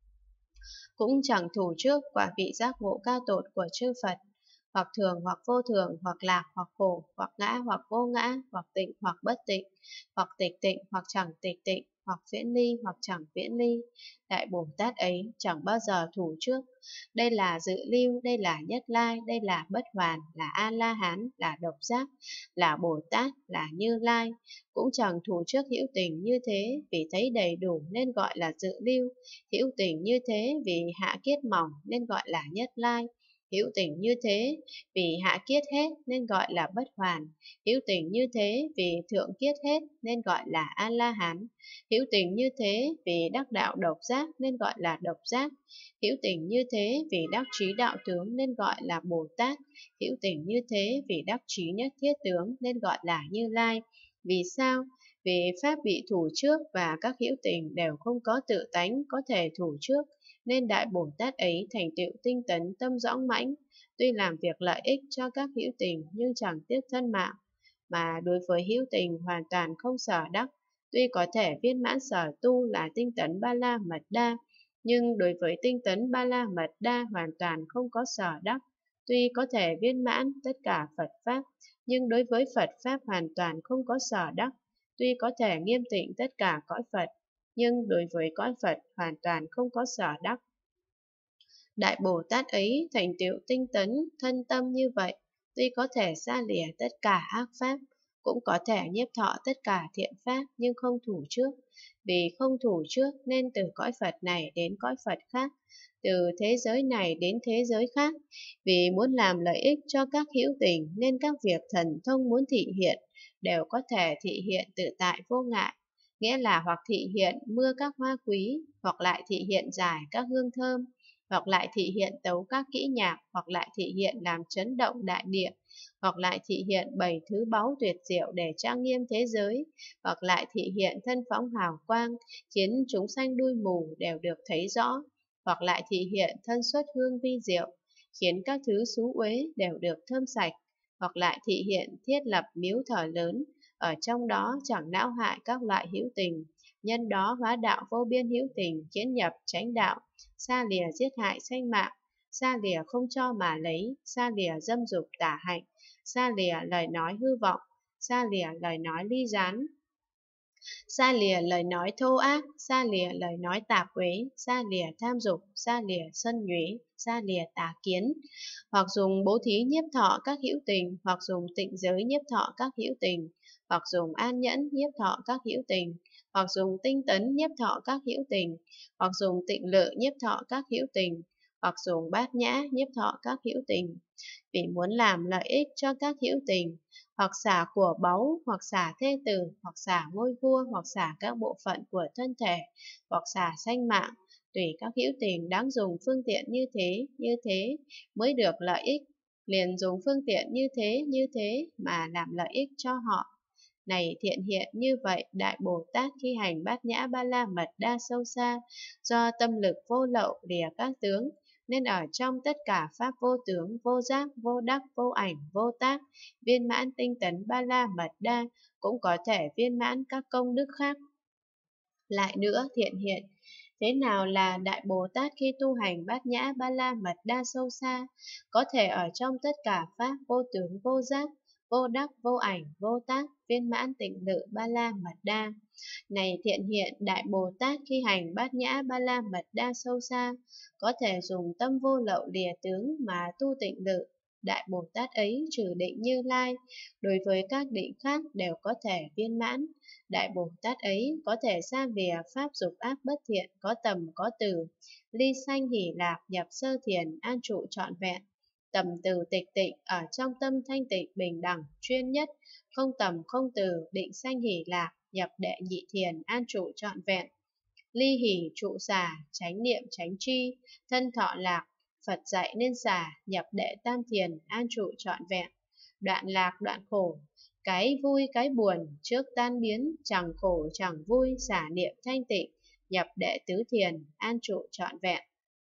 cũng chẳng thủ trước quả vị giác ngộ cao tột của chư Phật, hoặc thường hoặc vô thường, hoặc lạc hoặc khổ, hoặc ngã hoặc vô ngã, hoặc tịnh hoặc bất tịnh, hoặc tịch tịnh hoặc chẳng tịch tịnh, hoặc viễn ly hoặc chẳng viễn ly. Đại Bồ Tát ấy chẳng bao giờ thủ trước. Đây là dự lưu, đây là nhất lai, đây là bất hoàn, là A-la-hán, là độc giác, là Bồ Tát, là Như Lai. Cũng chẳng thủ trước hữu tình như thế, vì thấy đầy đủ nên gọi là dự lưu, hữu tình như thế vì hạ kiết mỏng nên gọi là nhất lai, hữu tình như thế vì hạ kiết hết nên gọi là bất hoàn, hữu tình như thế vì thượng kiết hết nên gọi là a la hán, hữu tình như thế vì đắc đạo độc giác nên gọi là độc giác, hữu tình như thế vì đắc trí đạo tướng nên gọi là Bồ Tát, hữu tình như thế vì đắc trí nhất thiết tướng nên gọi là Như Lai. Vì sao? Vì pháp bị thủ trước và các hữu tình đều không có tự tánh có thể thủ trước, nên Đại Bồ Tát ấy thành tựu tinh tấn tâm dõng mãnh, tuy làm việc lợi ích cho các hữu tình nhưng chẳng tiếc thân mạng, mà đối với hữu tình hoàn toàn không sở đắc, tuy có thể viên mãn sở tu là tinh tấn ba la mật đa, nhưng đối với tinh tấn ba la mật đa hoàn toàn không có sở đắc, tuy có thể viên mãn tất cả Phật Pháp, nhưng đối với Phật Pháp hoàn toàn không có sở đắc, tuy có thể nghiêm tịnh tất cả cõi Phật, nhưng đối với cõi Phật hoàn toàn không có sở đắc. Đại Bồ Tát ấy thành tựu tinh tấn, thân tâm như vậy, tuy có thể xa lìa tất cả ác pháp, cũng có thể nhiếp thọ tất cả thiện pháp nhưng không thủ trước. Vì không thủ trước nên từ cõi Phật này đến cõi Phật khác, từ thế giới này đến thế giới khác. Vì muốn làm lợi ích cho các hữu tình nên các việc thần thông muốn thị hiện đều có thể thị hiện tự tại vô ngại, nghĩa là hoặc thị hiện mưa các hoa quý, hoặc lại thị hiện giải các hương thơm, hoặc lại thị hiện tấu các kỹ nhạc, hoặc lại thị hiện làm chấn động đại địa, hoặc lại thị hiện bảy thứ báu tuyệt diệu để trang nghiêm thế giới, hoặc lại thị hiện thân phóng hào quang, khiến chúng sanh đuôi mù đều được thấy rõ, hoặc lại thị hiện thân xuất hương vi diệu, khiến các thứ xú uế đều được thơm sạch, hoặc lại thị hiện thiết lập miếu thờ lớn, ở trong đó chẳng não hại các loại hữu tình, nhân đó hóa đạo vô biên hữu tình, khiến nhập chánh đạo, xa lìa giết hại sanh mạng, xa lìa không cho mà lấy, xa lìa dâm dục tả hạnh, xa lìa lời nói hư vọng, xa lìa lời nói ly gián, xa lìa lời nói thô ác, xa lìa lời nói tà quế, xa lìa tham dục, xa lìa sân nhuế, xa lìa tà kiến, hoặc dùng bố thí nhiếp thọ các hữu tình, hoặc dùng tịnh giới nhiếp thọ các hữu tình, hoặc dùng an nhẫn nhiếp thọ các hữu tình, hoặc dùng tinh tấn nhiếp thọ các hữu tình, hoặc dùng tịnh lự nhiếp thọ các hữu tình, hoặc dùng bát nhã nhiếp thọ các hữu tình, vì muốn làm lợi ích cho các hữu tình, hoặc xả của báu, hoặc xả thê tử, hoặc xả ngôi vua, hoặc xả các bộ phận của thân thể, hoặc xả sanh mạng, tùy các hữu tình đáng dùng phương tiện như thế, như thế mới được lợi ích, liền dùng phương tiện như thế, như thế mà làm lợi ích cho họ. Này thiện hiện như vậy, Đại Bồ Tát khi hành bát nhã ba la mật đa sâu xa, do tâm lực vô lậu lìa các tướng, nên ở trong tất cả pháp vô tướng, vô giác, vô đắc, vô ảnh, vô tác, viên mãn tinh tấn ba la mật đa, cũng có thể viên mãn các công đức khác. Lại nữa, thiện hiện, thế nào là Đại Bồ Tát khi tu hành bát nhã ba la mật đa sâu xa, có thể ở trong tất cả pháp vô tướng, vô giác, vô đắc, vô ảnh, vô tác, viên mãn tịnh lự ba la mật đa. Này thiện hiện, Đại Bồ Tát khi hành bát nhã ba la mật đa sâu xa, có thể dùng tâm vô lậu lìa tướng mà tu tịnh lự. Đại Bồ Tát ấy trừ định Như Lai, đối với các định khác đều có thể viên mãn. Đại Bồ Tát ấy có thể xa lìa pháp dục ác bất thiện, có tầm có từ, ly sanh hỷ lạc, nhập sơ thiền, an trụ trọn vẹn. Tầm từ tịch tịnh, ở trong tâm thanh tịnh bình đẳng, chuyên nhất, không tầm không từ, định sanh hỷ lạc, nhập đệ nhị thiền, an trụ trọn vẹn. Ly hỷ trụ xả, chánh niệm chánh tri, thân thọ lạc, Phật dạy nên xả, nhập đệ tam thiền, an trụ trọn vẹn. Đoạn lạc đoạn khổ, cái vui cái buồn, trước tan biến, chẳng khổ chẳng vui, xả niệm thanh tịnh, nhập đệ tứ thiền, an trụ trọn vẹn.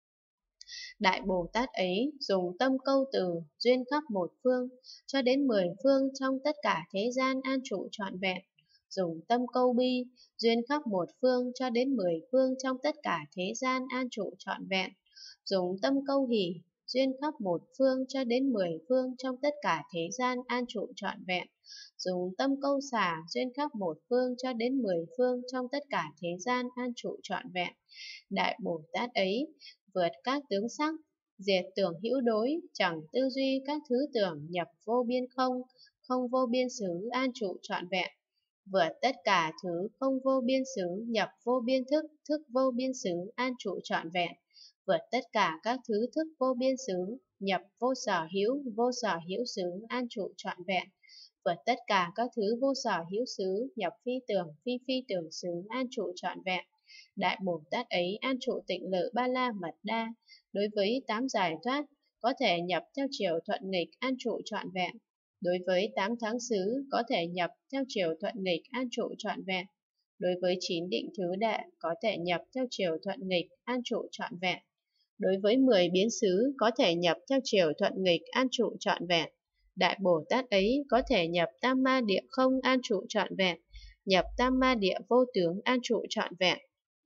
Đại Bồ Tát ấy dùng tâm câu từ, duyên khắp một phương, cho đến mười phương trong tất cả thế gian an trụ trọn vẹn. Dùng tâm câu bi, duyên khắp một phương cho đến mười phương trong tất cả thế gian an trụ trọn vẹn. Dùng tâm câu hỷ, duyên khắp một phương cho đến mười phương trong tất cả thế gian an trụ trọn vẹn. Dùng tâm câu xả, duyên khắp một phương cho đến mười phương trong tất cả thế gian an trụ trọn vẹn. Đại Bồ Tát ấy vượt các tướng sắc, diệt tưởng hữu đối, chẳng tư duy các thứ tưởng, nhập vô biên không, không vô biên xứ, an trụ trọn vẹn. Vượt tất cả thứ không vô biên xứ, nhập vô biên thức, thức vô biên xứ, an trụ trọn vẹn. Vượt tất cả các thứ thức vô biên xứ, nhập vô sở hữu, vô sở hữu xứ, an trụ trọn vẹn. Vượt tất cả các thứ vô sở hữu xứ, nhập phi tưởng, phi phi tưởng xứ, an trụ trọn vẹn. Đại Bồ Tát ấy an trụ tịnh lự ba la mật đa, đối với tám giải thoát, có thể nhập theo chiều thuận nghịch, an trụ trọn vẹn. Đối với tám tháng xứ, có thể nhập theo chiều thuận nghịch, an trụ trọn vẹn. Đối với chín định thứ đệ, có thể nhập theo chiều thuận nghịch, an trụ trọn vẹn. Đối với mười biến xứ, có thể nhập theo chiều thuận nghịch, an trụ trọn vẹn. Đại Bồ Tát ấy có thể nhập tam ma địa không, an trụ trọn vẹn, nhập tam ma địa vô tướng, an trụ trọn vẹn,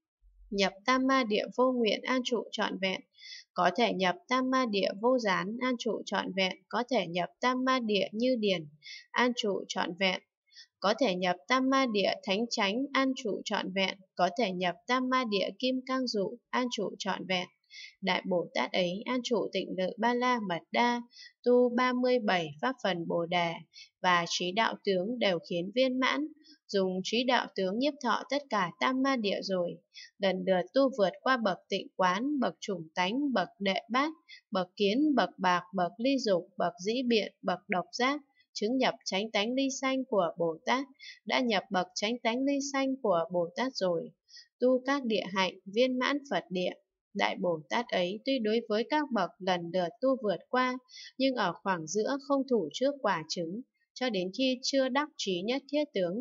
nhập tam ma địa vô nguyện, an trụ trọn vẹn, có thể nhập tam ma địa vô gián, an trụ trọn vẹn, có thể nhập tam ma địa như điển, an trụ trọn vẹn, có thể nhập tam ma địa thánh chánh, an trụ trọn vẹn, có thể nhập tam ma địa kim cang dụ, an trụ trọn vẹn. Đại Bồ Tát ấy an trụ tịnh lự ba la mật đa, tu ba mươi bảy pháp phần Bồ đề và trí đạo tướng đều khiến viên mãn. Dùng trí đạo tướng nhiếp thọ tất cả tam ma địa rồi, lần lượt tu vượt qua bậc tịnh quán, bậc chủng tánh, bậc đệ bát, bậc kiến, bậc bạc, bậc ly dục, bậc dĩ biện, bậc độc giác, chứng nhập chánh tánh ly sanh của Bồ Tát, đã nhập bậc chánh tánh ly sanh của Bồ Tát rồi, tu các địa hạnh, viên mãn Phật địa. Đại Bồ Tát ấy tuy đối với các bậc lần lượt tu vượt qua, nhưng ở khoảng giữa không thủ trước quả chứng, cho đến khi chưa đắc trí nhất thiết tướng.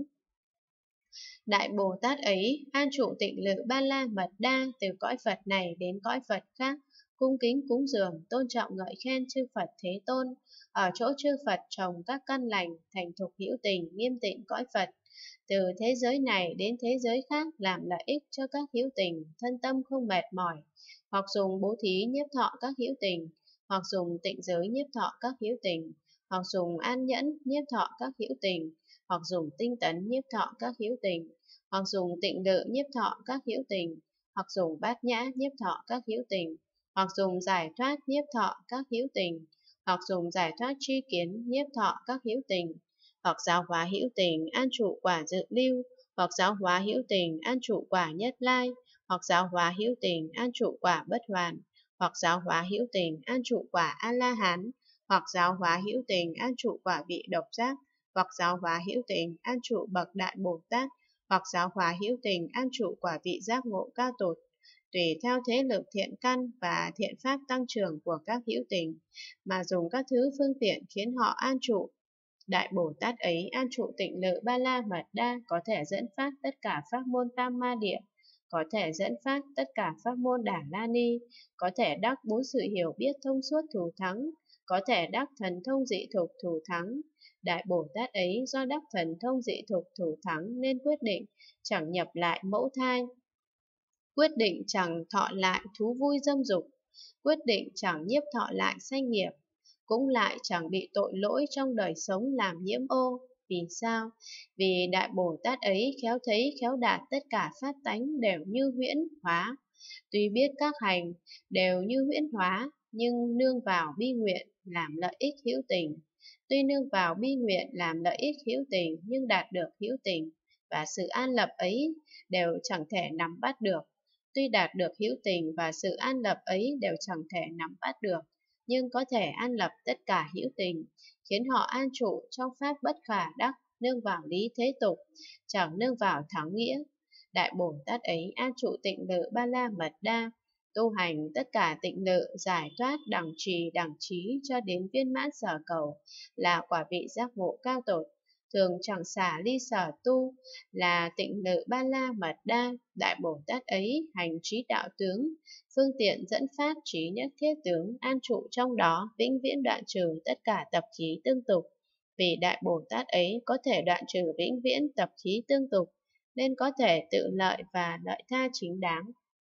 Đại Bồ Tát ấy an trụ tịnh lự ba la mật đa, từ cõi Phật này đến cõi Phật khác, cung kính cúng dường, tôn trọng ngợi khen chư Phật Thế Tôn, ở chỗ chư Phật trồng các căn lành, thành thục hữu tình, nghiêm tịnh cõi Phật, từ thế giới này đến thế giới khác làm lợi ích cho các hữu tình, thân tâm không mệt mỏi, hoặc dùng bố thí nhiếp thọ các hữu tình, hoặc dùng tịnh giới nhiếp thọ các hữu tình, hoặc dùng an nhẫn nhiếp thọ các hữu tình, hoặc dùng tinh tấn nhiếp thọ các hữu tình, hoặc dùng tịnh lự nhiếp thọ các hữu tình, hoặc dùng bát nhã nhiếp thọ các hữu tình, hoặc dùng giải thoát nhiếp thọ các hữu tình, hoặc dùng giải thoát tri kiến nhiếp thọ các hữu tình, hoặc giáo hóa hữu tình an trụ quả dự lưu, hoặc giáo hóa hữu tình an trụ quả nhất lai, hoặc giáo hóa hữu tình an trụ quả bất hoàn, hoặc giáo hóa hữu tình an trụ quả a la hán, hoặc giáo hóa hữu tình an trụ quả vị độc giác, hoặc giáo hóa hữu tình an trụ bậc đại Bồ Tát, hoặc giáo hóa hữu tình an trụ quả vị giác ngộ cao tột, tùy theo thế lực thiện căn và thiện pháp tăng trưởng của các hữu tình, mà dùng các thứ phương tiện khiến họ an trụ. Đại Bồ Tát ấy an trụ tịnh lự ba la mật đa, có thể dẫn phát tất cả pháp môn tam ma địa, có thể dẫn phát tất cả pháp môn đà la ni, có thể đắc bốn sự hiểu biết thông suốt thù thắng, có thể đắc thần thông dị thục thù thắng. Đại Bồ Tát ấy do đắc thần thông dị thục thù thắng nên quyết định chẳng nhập lại mẫu thai, quyết định chẳng thọ lại thú vui dâm dục, quyết định chẳng nhiếp thọ lại sanh nghiệp, cũng lại chẳng bị tội lỗi trong đời sống làm nhiễm ô. Vì sao? Vì Đại Bồ Tát ấy khéo thấy khéo đạt tất cả pháp tánh đều như huyễn hóa. Tuy biết các hành đều như huyễn hóa, nhưng nương vào bi nguyện làm lợi ích hữu tình. Tuy nương vào bi nguyện làm lợi ích hữu tình, nhưng đạt được hữu tình và sự an lập ấy đều chẳng thể nắm bắt được. Tuy đạt được hữu tình và sự an lập ấy đều chẳng thể nắm bắt được, nhưng có thể an lập tất cả hữu tình, khiến họ an trụ trong pháp bất khả đắc, nương vào lý thế tục, chẳng nương vào thắng nghĩa. Đại Bồ Tát ấy an trụ tịnh lự ba la mật đa, tu hành tất cả tịnh lự, giải thoát đẳng trì đẳng trí cho đến viên mãn sở cầu, là quả vị giác ngộ cao tột, thường chẳng xả ly sở tu, là tịnh lự ba la mật đa. Đại Bồ Tát ấy hành trí đạo tướng, phương tiện dẫn phát trí nhất thiết tướng, an trụ trong đó, vĩnh viễn đoạn trừ tất cả tập khí tương tục. Vì Đại Bồ Tát ấy có thể đoạn trừ vĩnh viễn tập khí tương tục, nên có thể tự lợi và lợi tha chính đáng.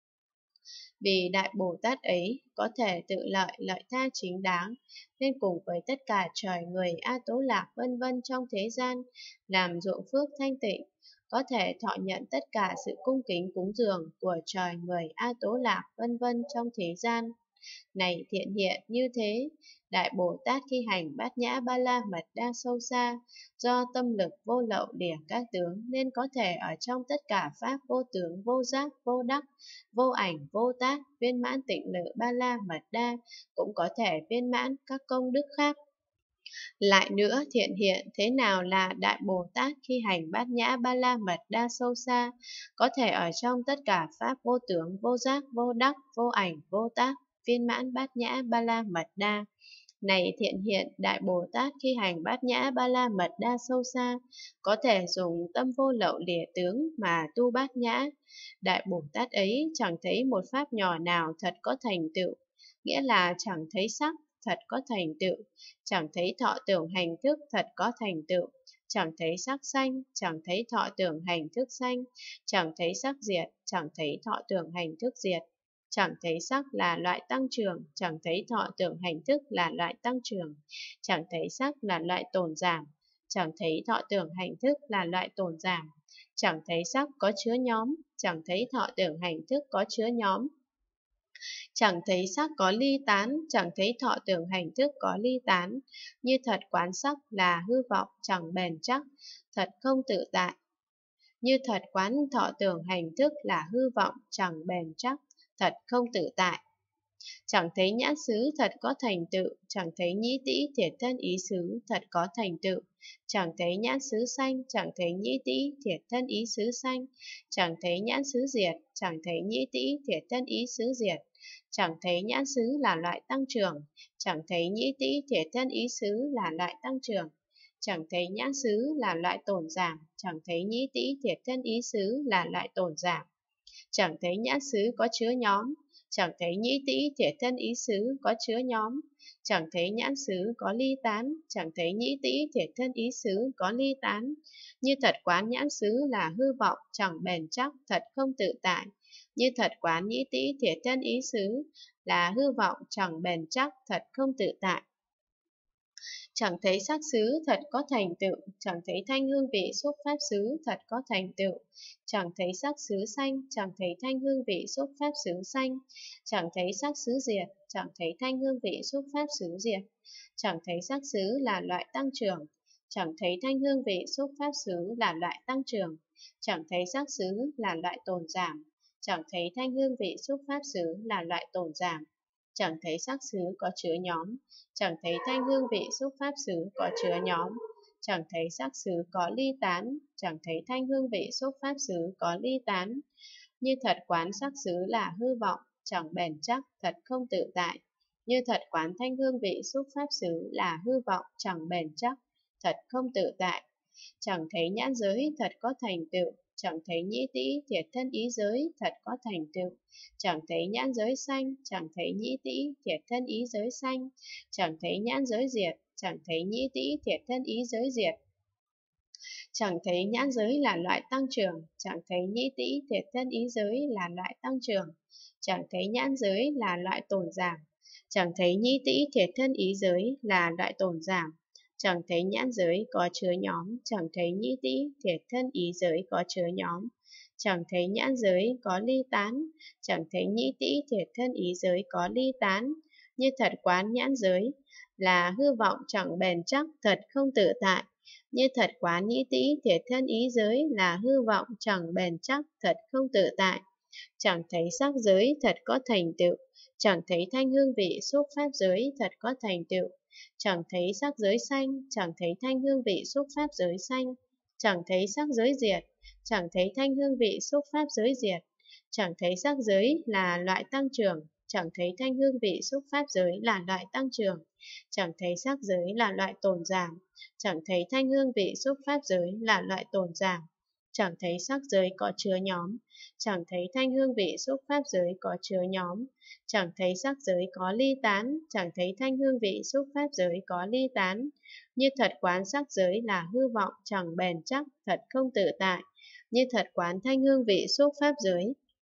Vì Đại Bồ Tát ấy có thể tự lợi lợi tha chính đáng, nên cùng với tất cả trời người A Tố Lạc vân vân trong thế gian, làm ruộng phước thanh tịnh, có thể thọ nhận tất cả sự cung kính cúng dường của trời người A Tố Lạc vân vân trong thế gian. Này thiện hiện như thế, Đại Bồ Tát khi hành bát nhã ba la mật đa sâu xa, do tâm lực vô lậu lìa các tướng, nên có thể ở trong tất cả pháp vô tướng, vô giác, vô đắc, vô ảnh, vô tác, viên mãn tịnh lự ba la mật đa, cũng có thể viên mãn các công đức khác. Lại nữa, thiện hiện, thế nào là Đại Bồ Tát khi hành bát nhã ba la mật đa sâu xa, có thể ở trong tất cả pháp vô tướng, vô giác, vô đắc, vô ảnh, vô tác, viên mãn bát nhã ba la mật đa. Này thiện hiện, Đại Bồ Tát khi hành bát nhã ba la mật đa sâu xa, có thể dùng tâm vô lậu lìa tướng mà tu bát nhã. Đại Bồ Tát ấy chẳng thấy một pháp nhỏ nào thật có thành tựu, nghĩa là chẳng thấy sắc thật có thành tựu, chẳng thấy thọ tưởng hành thức thật có thành tựu, chẳng thấy sắc sanh, chẳng thấy thọ tưởng hành thức sanh, chẳng thấy sắc diệt, chẳng thấy thọ tưởng hành thức diệt, chẳng thấy sắc là loại tăng trưởng, chẳng thấy thọ tưởng hành thức là loại tăng trưởng, chẳng thấy sắc là loại tồn giảm, chẳng thấy thọ tưởng hành thức là loại tồn giảm, chẳng thấy sắc có chứa nhóm, chẳng thấy thọ tưởng hành thức có chứa nhóm, chẳng thấy sắc có ly tán, chẳng thấy thọ tưởng hành thức có ly tán. Như thật quán sắc là hư vọng, chẳng bền chắc, thật không tự tại. Như thật quán thọ tưởng hành thức là hư vọng, chẳng bền chắc, thật không tự tại. Chẳng thấy nhãn xứ thật có thành tựu, chẳng thấy nhĩ tĩ thiệt thân ý xứ thật có thành tựu, chẳng thấy nhãn xứ sanh, chẳng thấy nhĩ tĩ thiệt thân ý xứ sanh, chẳng thấy nhãn xứ diệt, chẳng thấy nhĩ tĩ thiệt thân ý xứ diệt, chẳng thấy nhãn xứ là loại tăng trưởng, chẳng thấy nhĩ tĩ thiệt thân ý xứ là loại tăng trưởng, chẳng thấy nhãn xứ là loại tổn giảm, chẳng thấy nhĩ tĩ thiệt thân ý xứ là loại tổn giảm, chẳng thấy nhãn xứ có chứa nhóm, chẳng thấy nhĩ tĩ thiệt thân ý xứ có chứa nhóm, chẳng thấy nhãn xứ có ly tán, chẳng thấy nhĩ tĩ thiệt thân ý xứ có ly tán. Như thật quán nhãn xứ là hư vọng, chẳng bền chắc, thật không tự tại. Như thật quán nhĩ tĩ thiệt thân ý xứ là hư vọng, chẳng bền chắc, thật không tự tại. Chẳng thấy sắc xứ thật có thành tựu, chẳng thấy thanh hương vị xúc pháp xứ thật có thành tựu. Chẳng thấy sắc xứ sanh, chẳng thấy thanh hương vị xúc pháp xứ sanh. Chẳng thấy sắc xứ diệt, chẳng thấy thanh hương vị xúc pháp xứ diệt. Chẳng thấy sắc xứ là loại tăng trưởng, chẳng thấy thanh hương vị xúc pháp xứ là loại tăng trưởng. Chẳng thấy sắc xứ là loại tồn giảm, chẳng thấy thanh hương vị xúc pháp xứ là loại tồn giảm. Chẳng thấy sắc xứ có chứa nhóm, chẳng thấy thanh hương vị xúc pháp xứ có chứa nhóm. Chẳng thấy sắc xứ có ly tán, chẳng thấy thanh hương vị xúc pháp xứ có ly tán. Như thật quán sắc xứ là hư vọng, chẳng bền chắc, thật không tự tại. Như thật quán thanh hương vị xúc pháp xứ là hư vọng, chẳng bền chắc, thật không tự tại. Chẳng thấy nhãn giới thật có thành tựu, chẳng thấy nhĩ tĩ thiệt thân ý giới thật có thành tựu. Chẳng thấy nhãn giới sanh, chẳng thấy nhĩ tĩ thiệt thân ý giới sanh. Chẳng thấy nhãn giới diệt, chẳng thấy nhĩ tĩ thiệt thân ý giới diệt. Chẳng thấy nhãn giới là loại tăng trưởng, chẳng thấy nhĩ tĩ thiệt thân ý giới là loại tăng trưởng. Chẳng thấy nhãn giới là loại tồn giảm, chẳng thấy nhĩ tĩ thiệt thân ý giới là loại tồn giảm. Chẳng thấy nhãn giới có chứa nhóm, chẳng thấy nhĩ tĩ thiệt thân ý giới có chứa nhóm. Chẳng thấy nhãn giới có ly tán, chẳng thấy nhĩ tĩ thiệt thân ý giới có ly tán. Như thật quán nhãn giới là hư vọng chẳng bền chắc, thật không tự tại. Như thật quán nhĩ tĩ thiệt thân ý giới là hư vọng chẳng bền chắc, thật không tự tại. Chẳng thấy sắc giới thật có thành tựu, chẳng thấy thanh hương vị xúc pháp giới thật có thành tựu. Chẳng thấy sắc giới sanh, chẳng thấy thanh hương vị xúc pháp giới sanh. Chẳng thấy sắc giới diệt, chẳng thấy thanh hương vị xúc pháp giới diệt. Chẳng thấy sắc giới là loại tăng trưởng, chẳng thấy thanh hương vị xúc pháp giới là loại tăng trưởng. Chẳng thấy sắc giới là loại tồn giảm, chẳng thấy thanh hương vị xúc pháp giới là loại tồn giảm. Chẳng thấy sắc giới có chứa nhóm, chẳng thấy thanh hương vị xúc pháp giới có chứa nhóm. Chẳng thấy sắc giới có ly tán, chẳng thấy thanh hương vị xúc pháp giới có ly tán. Như thật quán sắc giới là hư vọng chẳng bền chắc, thật không tự tại. Như thật quán thanh hương vị xúc pháp giới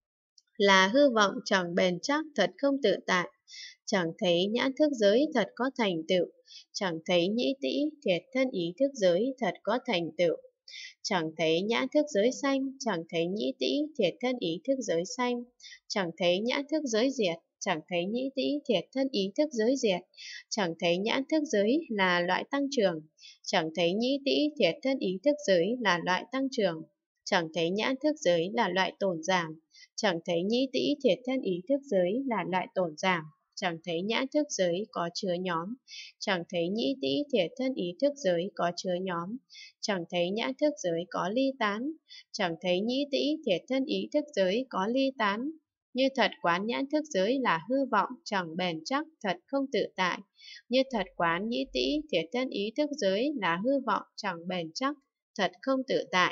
là hư vọng chẳng bền chắc, thật không tự tại. Chẳng thấy nhãn thức giới thật có thành tựu, chẳng thấy nhĩ tĩ thiệt thân ý thức giới thật có thành tựu. Chẳng thấy nhãn thức giới sanh, chẳng thấy nhĩ tĩ thiệt thân ý thức giới sanh. Chẳng thấy nhãn thức giới diệt, chẳng thấy nhĩ tĩ thiệt thân ý thức giới diệt. Chẳng thấy nhãn thức giới là loại tăng trưởng, chẳng thấy nhĩ tĩ thiệt thân ý thức giới là loại tăng trưởng. Chẳng thấy nhãn thức giới là loại tồn giảm, chẳng thấy nhĩ tĩ thiệt thân ý thức giới là loại tồn giảm. Chẳng thấy nhãn thức giới có chứa nhóm, chẳng thấy nhĩ tĩ thiệt thân ý thức giới có chứa nhóm. Chẳng thấy nhãn thức giới có ly tán, chẳng thấy nhĩ tĩ thiệt thân ý thức giới có ly tán. Như thật quán nhãn thức giới là hư vọng chẳng bền chắc, thật không tự tại. Như thật quán nhĩ tĩ thiệt thân ý thức giới là hư vọng chẳng bền chắc, thật không tự tại.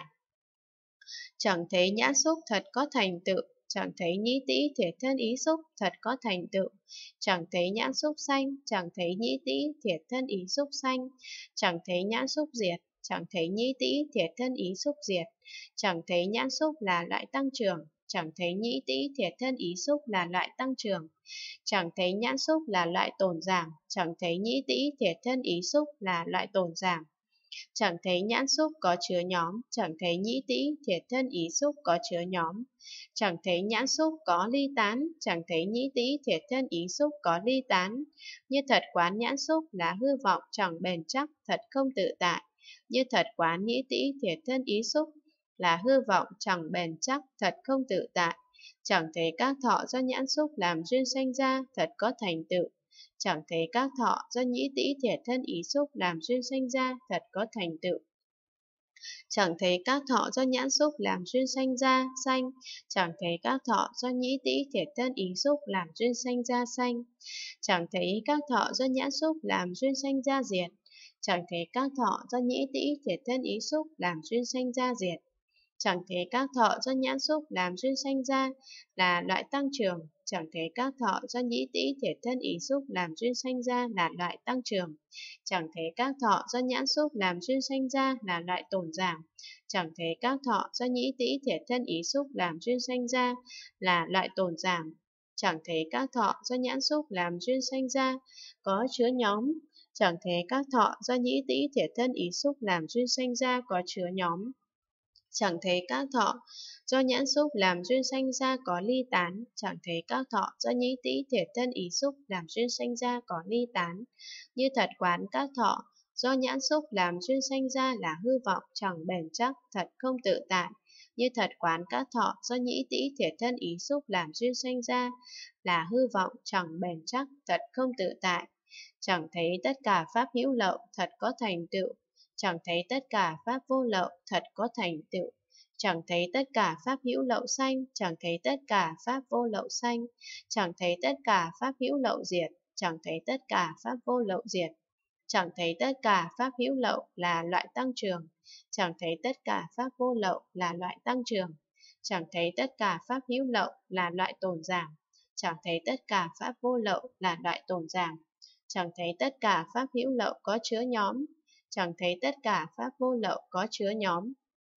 Chẳng thấy nhãn xúc thật có thành tựu, chẳng thấy nhĩ tĩ thiệt thân ý xúc thật có thành tựu. Chẳng thấy nhãn xúc sanh, chẳng thấy nhĩ tĩ thiệt thân ý xúc sanh. Chẳng thấy nhãn xúc diệt, chẳng thấy nhĩ tĩ thiệt thân ý xúc diệt. Chẳng thấy nhãn xúc là loại tăng trưởng, chẳng thấy nhĩ tĩ thiệt thân ý xúc là loại tăng trưởng. Chẳng thấy nhãn xúc là loại tồn giảm, chẳng thấy nhĩ tĩ thiệt thân ý xúc là loại tồn giảm. Chẳng thấy nhãn xúc có chứa nhóm, chẳng thấy nhĩ tĩ thiệt thân ý xúc có chứa nhóm. Chẳng thấy nhãn xúc có ly tán, chẳng thấy nhĩ tĩ thiệt thân ý xúc có ly tán. Như thật quán nhãn xúc là hư vọng chẳng bền chắc, thật không tự tại. Như thật quán nhĩ tĩ thiệt thân ý xúc là hư vọng chẳng bền chắc, thật không tự tại. Chẳng thấy các thọ do nhãn xúc làm duyên sanh ra, thật có thành tựu. Chẳng thấy các thọ do nhĩ tĩ thiệt thân ý xúc làm duyên sanh ra, thật có thành tựu. Chẳng thấy các thọ do nhãn xúc làm duyên sanh ra, sanh. Chẳng thấy các thọ do nhĩ tĩ thiệt thân ý xúc làm duyên sanh ra, sanh. Chẳng thấy các thọ do nhãn xúc làm duyên sanh ra, diệt. Chẳng thấy các thọ do nhĩ tĩ thiệt thân ý xúc làm duyên sanh ra, diệt. Chẳng thấy các thọ do nhãn xúc làm duyên sanh ra là loại tăng trưởng, chẳng thấy các thọ do nhĩ tĩ thiệt thân ý xúc làm duyên sanh ra là loại tăng trưởng. Chẳng thấy các thọ do nhãn xúc làm duyên sanh ra là loại tồn giảm. Chẳng thấy các thọ do nhĩ tĩ thiệt thân ý xúc làm duyên sanh ra là loại tồn giảm. Chẳng thấy các thọ do nhãn xúc làm duyên sanh ra có chứa nhóm, Chẳng thế các thọ do nhĩ tĩ thiệt thân ý xúc làm duyên sanh ra có chứa nhóm. Chẳng thấy các thọ do nhãn xúc làm duyên sanh ra có ly tán, chẳng thấy các thọ do nhĩ tĩ thiệt thân ý xúc làm duyên sanh ra có ly tán. Như thật quán các thọ do nhãn xúc làm duyên sanh ra là hư vọng chẳng bền chắc, thật không tự tại. Như thật quán các thọ do nhĩ tĩ thiệt thân ý xúc làm duyên sanh ra là hư vọng chẳng bền chắc, thật không tự tại. Chẳng thấy tất cả pháp hữu lậu thật có thành tựu, chẳng thấy tất cả pháp vô lậu thật có thành tựu, chẳng thấy tất cả pháp hữu lậu sanh, chẳng thấy tất cả pháp vô lậu sanh, chẳng thấy tất cả pháp hữu lậu diệt, chẳng thấy tất cả pháp vô lậu diệt, chẳng thấy tất cả pháp hữu lậu là loại tăng trưởng, chẳng thấy tất cả pháp vô lậu là loại tăng trưởng, chẳng thấy tất cả pháp hữu lậu là loại tồn giảm, chẳng thấy tất cả pháp vô lậu là loại tồn giảm, chẳng thấy tất cả pháp hữu lậu có chứa nhóm, chẳng thấy tất cả pháp vô lậu có chứa nhóm,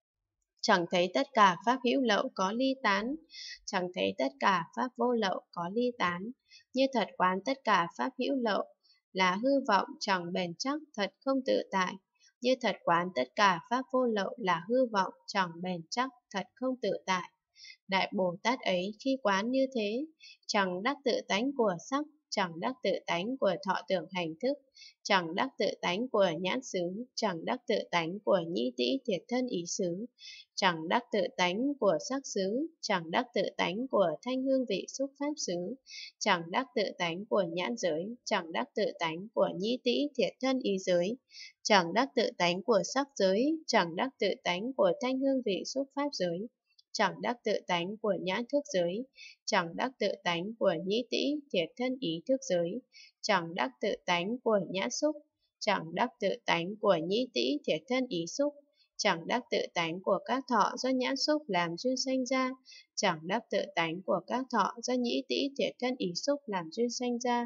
chẳng thấy tất cả pháp hữu lậu có ly tán, chẳng thấy tất cả pháp vô lậu có ly tán. Như thật quán tất cả pháp hữu lậu là hư vọng chẳng bền chắc, thật không tự tại. Như thật quán tất cả pháp vô lậu là hư vọng chẳng bền chắc, thật không tự tại. Đại Bồ Tát ấy khi quán như thế, chẳng đắc tự tánh của sắc, chẳng đắc tự tánh của thọ tưởng hành thức, chẳng đắc tự tánh của nhãn xứ, chẳng đắc tự tánh của nhĩ tĩ thiệt thân ý xứ, chẳng đắc tự tánh của sắc xứ, chẳng đắc tự tánh của thanh hương vị xúc pháp xứ, chẳng đắc tự tánh của nhãn giới, chẳng đắc tự tánh của nhĩ tĩ thiệt thân ý giới, chẳng đắc tự tánh của sắc giới, chẳng đắc tự tánh của thanh hương vị xúc pháp giới, chẳng đắc tự tánh của nhãn thức giới, chẳng đắc tự tánh của nhĩ tĩ thiệt thân ý thức giới, chẳng đắc tự tánh của nhãn xúc, chẳng đắc tự tánh của nhĩ tĩ thiệt thân ý xúc, chẳng đắc tự tánh của các thọ do nhãn xúc làm duyên sanh ra, chẳng đắc tự tánh của các thọ do nhĩ tĩ thiệt thân ý xúc làm duyên sanh ra,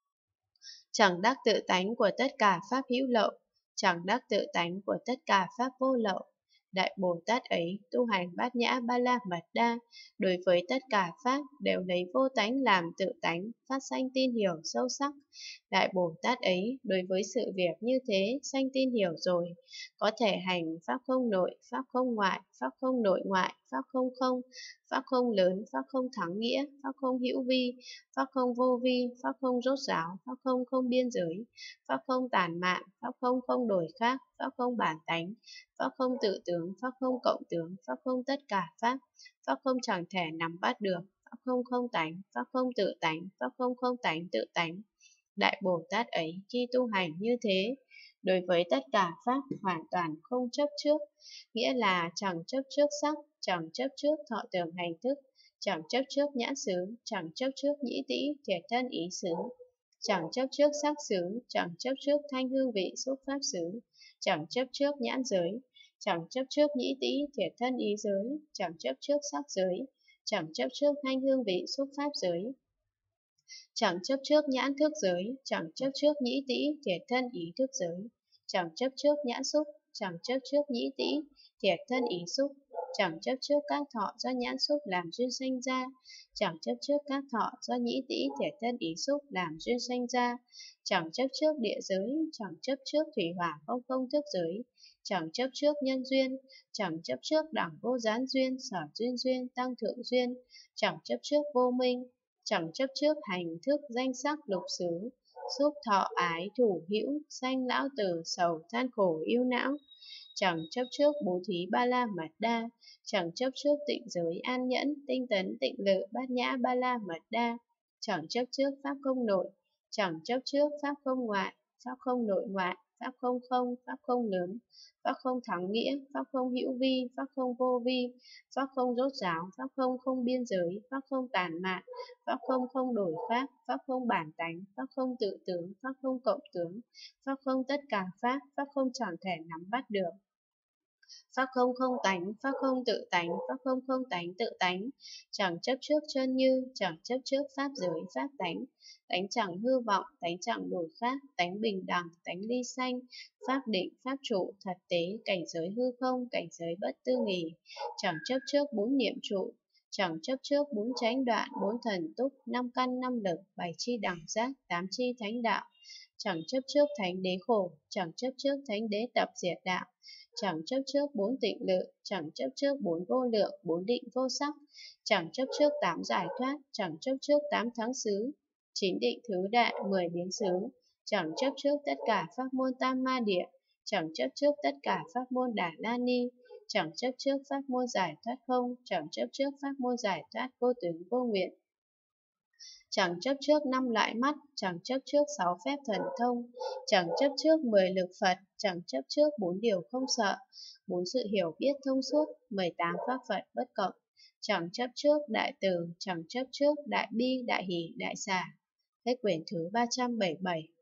chẳng đắc tự tánh của tất cả pháp hữu lậu, chẳng đắc tự tánh của tất cả pháp vô lậu. Đại Bồ Tát ấy tu hành bát nhã ba la mật đa, đối với tất cả pháp đều lấy vô tánh làm tự tánh, phát sanh tin hiểu sâu sắc. Đại Bồ Tát ấy đối với sự việc như thế sanh tin hiểu rồi, có thể hành pháp không nội, pháp không ngoại, pháp không nội ngoại, pháp không không, pháp không lớn, pháp không thắng nghĩa, pháp không hữu vi, pháp không vô vi, pháp không rốt ráo, pháp không không biên giới, pháp không tàn mạn, pháp không không đổi khác, pháp không bản tánh, pháp không tự tướng, pháp không cộng tướng, pháp không tất cả pháp, pháp không chẳng thể nắm bắt được, pháp không không tánh, pháp không tự tánh, pháp không không tánh tự tánh. Đại Bồ Tát ấy khi tu hành như thế, đối với tất cả pháp hoàn toàn không chấp trước, nghĩa là chẳng chấp trước sắc, chẳng chấp trước thọ tưởng hành thức, chẳng chấp trước nhãn xứ, chẳng chấp trước nhĩ tĩ thiệt thân ý xứ, chẳng chấp trước sắc xứ, chẳng chấp trước thanh hương vị xúc pháp xứ, chẳng chấp trước nhãn giới, chẳng chấp trước nhĩ tĩ thiệt thân ý giới, chẳng chấp trước sắc giới, chẳng chấp trước thanh hương vị xúc pháp giới, chẳng chấp trước nhãn thức giới, chẳng chấp trước nhĩ tĩ thiệt thân ý thức giới, chẳng chấp trước nhãn xúc, chẳng chấp trước nhĩ tĩ thiệt thân ý xúc, chẳng chấp trước các thọ do nhãn xúc làm duyên sanh ra, chẳng chấp trước các thọ do nhĩ tĩ thiệt thân ý xúc làm duyên sanh ra, chẳng chấp trước địa giới, chẳng chấp trước thủy hỏa không không thức giới, chẳng chấp trước nhân duyên, chẳng chấp trước đẳng vô gián duyên, sở duyên duyên, tăng thượng duyên, chẳng chấp trước vô minh, chẳng chấp trước hành thức danh sắc lục xứ, xúc thọ ái thủ hữu, sanh lão tử sầu than khổ yêu não, chẳng chấp trước bố thí ba la mật đa, chẳng chấp trước tịnh giới an nhẫn, tinh tấn tịnh lự bát nhã ba la mật đa, chẳng chấp trước pháp không nội, chẳng chấp trước pháp không ngoại, pháp không nội ngoại, pháp không không, pháp không lớn, pháp không thắng nghĩa, pháp không hữu vi, pháp không vô vi, pháp không rốt ráo, pháp không không biên giới, pháp không tàn mạn, pháp không không đổi khác, pháp không bản tánh, pháp không tự tướng, pháp không cộng tướng, pháp không tất cả pháp, pháp không chẳng thể nắm bắt được, pháp không không tánh, pháp không tự tánh, pháp không không tánh tự tánh, chẳng chấp trước chân như, chẳng chấp trước pháp giới, pháp tánh, tánh chẳng hư vọng, tánh chẳng đổi khác, tánh bình đẳng, tánh ly sanh, pháp định, pháp trụ, thật tế, cảnh giới hư không, cảnh giới bất tư nghì, chẳng chấp trước bốn niệm trụ, chẳng chấp trước bốn chánh đoạn, bốn thần túc, năm căn năm lực, bảy chi đẳng giác, tám chi thánh đạo, chẳng chấp trước thánh đế khổ, chẳng chấp trước thánh đế tập diệt đạo, chẳng chấp trước bốn tịnh lự, chẳng chấp trước bốn vô lượng, bốn định vô sắc, chẳng chấp trước tám giải thoát, chẳng chấp trước tám tháng xứ, chín định thứ đại, mười biến xứ, chẳng chấp trước tất cả pháp môn tam ma địa, chẳng chấp trước tất cả pháp môn đà la ni, chẳng chấp trước pháp môn giải thoát không, chẳng chấp trước pháp môn giải thoát vô tướng vô nguyện, chẳng chấp trước năm loại mắt, chẳng chấp trước sáu phép thần thông, chẳng chấp trước mười lực Phật, chẳng chấp trước bốn điều không sợ, bốn sự hiểu biết thông suốt, mười tám pháp Phật bất cộng, chẳng chấp trước đại từ, chẳng chấp trước đại bi, đại hỷ, đại xả. Hết quyển thứ ba trăm bảy mươi bảy.